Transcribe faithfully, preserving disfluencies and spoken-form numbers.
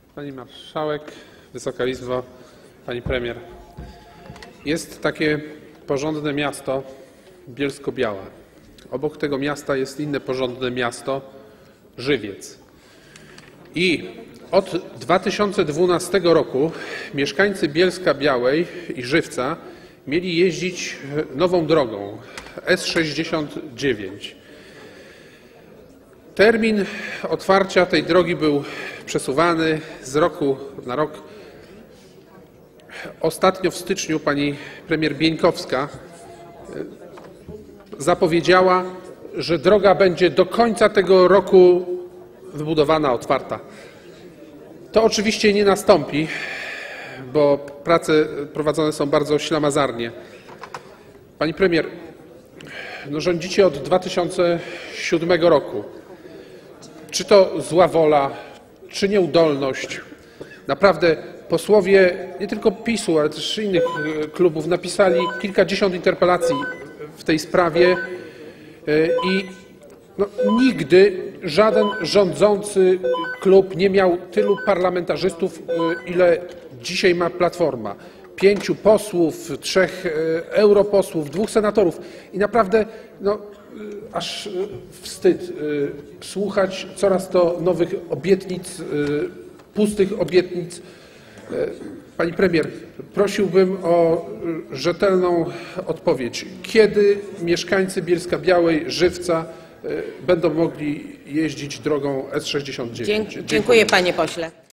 Pani Marszałek, Wysoka Izbo, Pani Premier. Jest takie porządne miasto Bielsko-Biała. Obok tego miasta jest inne porządne miasto Żywiec. I od dwa tysiące dwunastego roku mieszkańcy Bielska-Białej i Żywca mieli jeździć nową drogą S sześćdziesiąt dziewięć. Termin otwarcia tej drogi był przesuwany z roku na rok. Ostatnio w styczniu pani premier Bieńkowska zapowiedziała, że droga będzie do końca tego roku wybudowana, otwarta. To oczywiście nie nastąpi, bo prace prowadzone są bardzo ślamazarnie. Pani premier, no rządzicie od dwa tysiące siódmego roku. Czy to zła wola, czy nieudolność? Naprawdę posłowie nie tylko PiS-u, ale też innych klubów napisali kilkadziesiąt interpelacji w tej sprawie i no, nigdy żaden rządzący klub nie miał tylu parlamentarzystów, ile dzisiaj ma Platforma. Pięciu posłów, trzech europosłów, dwóch senatorów i naprawdę no, aż wstyd słuchać coraz to nowych obietnic, pustych obietnic. Pani premier, prosiłbym o rzetelną odpowiedź. Kiedy mieszkańcy Bielska-Białej, Żywca będą mogli jeździć drogą S sześćdziesiąt dziewięć? Dziękuję, panie pośle.